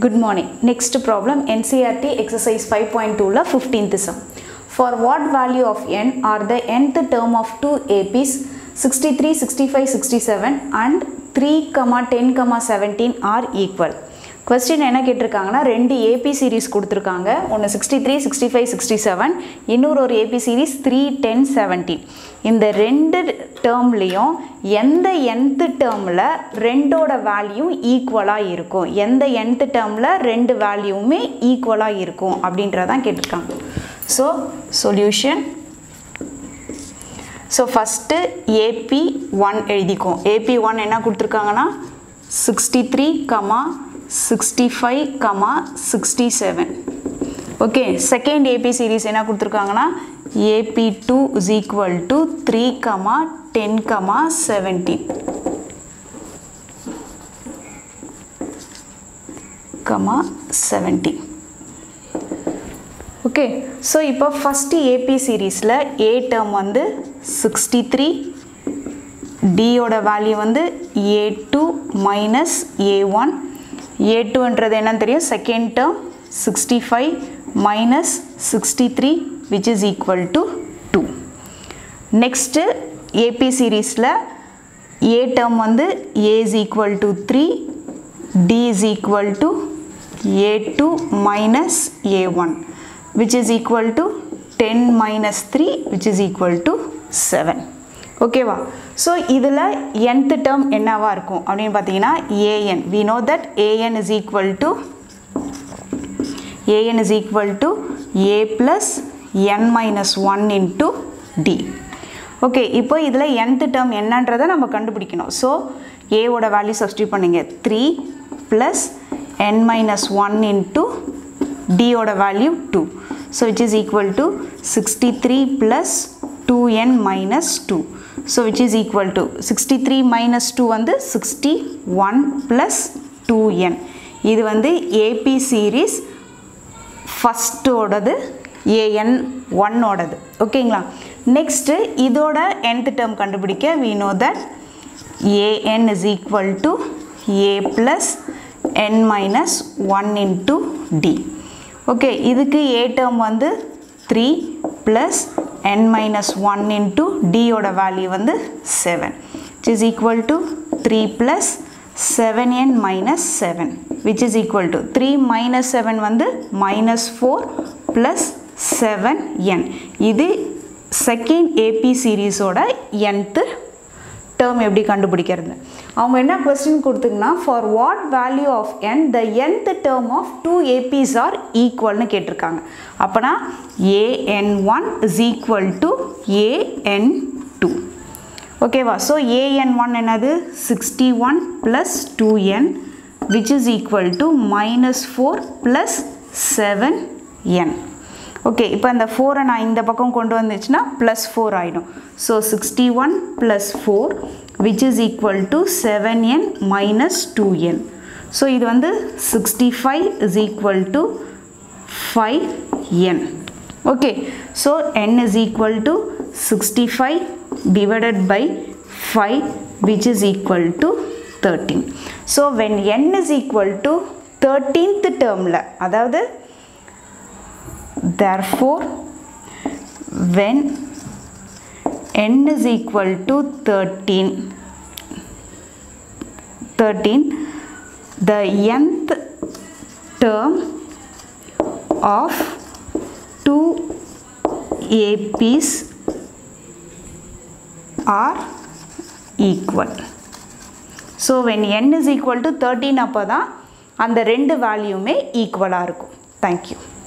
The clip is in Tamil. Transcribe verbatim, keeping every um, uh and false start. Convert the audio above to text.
Good morning. Next problem N C E R T exercise five point two la fifteenth sum. For what value of n are the nth term of two A Ps sixty-three, sixty-five, sixty-seven and three, ten, seventeen are equal? Question என்ன கேட்டிருக்காங்கன்னா ரெண்டு A P series கொடுத்திருக்காங்க. ஒன்னு sixty-three, sixty-five, sixty-seven, இன்னொரு ஒரு A P series three, ten, seventeen. இந்த ரெண்டு டேர்ம்லயும் எந்த nth டேர்ம்ல ரெண்டோட வேல்யூ ஈக்குவலா இருக்கும்? எந்த nth டேர்ம்ல ரெண்டு வேல்யூமே ஈக்குவலா இருக்கும் அப்படின்றத கேட்டிருக்காங்க. So solution. So first A P one எழுதிக்கோம். A P one என்ன கொடுத்திருக்காங்கன்னா sixty-three, sixty-five, sixty-seven. Okay, second A P series என்ன கொடுத்திருக்காங்கன்னா A P two is equal to three, ten, seventeen. seventeen. Okay, so இப்போ first A P seriesல A term வந்து sixty-three, D ஓட value வந்து A two minus A one. A two என்றது என்னன்னு தெரியும்? Second term sixty-five minus sixty-three which is equal to two. Next A P seriesல A term வந்து A is equal to three, D is equal to A two minus A one which is equal to ten minus three which is equal to seven. Okay va? So இதுல nth term என்னவா இருக்கும் அப்படினு பாத்தீங்கன்னா A n. We know that A n is equal to A n is equal to A plus n minus one into D. Okay, இப்போ இதுல nth term என்னன்றதை நம்ம கண்டுபிடிக்கணும். So A ஓட வேல்யூ சப்ஸ்டிட்யூட் பண்ணுங்க. three plus n minus one into D ஓட value two. So which is equal to sixty-three plus two n minus two. So which is equal to sixty-three minus two வந்து sixty-one plus two n. இது வந்து A P series first ஓடது A n one ஓடது. ஓகேங்களா? Next இதோட nth term கண்டுபிடிக்க we know that A n is equal to A plus n minus one into D. Okay, இதுக்கு A term வந்து three plus n minus one into D ஓட value வந்து seven which is equal to three plus seven n minus seven which is equal to three minus seven வந்து minus four plus seven n. இது second A P series ஓட nth term எப்படி கண்டுபிடிக்கிறது? அவங்க என்ன question கொடுத்தீங்கன்னா for what value of n the nth term of two A Ps are equal னு கேட்டிருக்காங்க. அப்பனா A n one is equal to A n two. ஓகேவா? So A n one என்னது? sixty-one plus two n which is equal to minus four plus seven n. Okay, இப்போ அந்த four நான் இந்த பக்கம் கொண்டு வந்துச்சுனா plus four ஆயிடும். So sixty-one plus four which is equal to seven n minus two n. So இது வந்து sixty-five is equal to five n. Okay, so n is equal to sixty-five divided by five which is equal to thirteen. So when n is equal to thirteenth termல அதாவது therefore when n is equal to thirteen, thirteen the nth term of two A Ps are equal. So when n is equal to thirteen அப்பதான் அந்த ரெண்டு வேல்யூமே ஈக்குவலா இருக்கும். Thank you.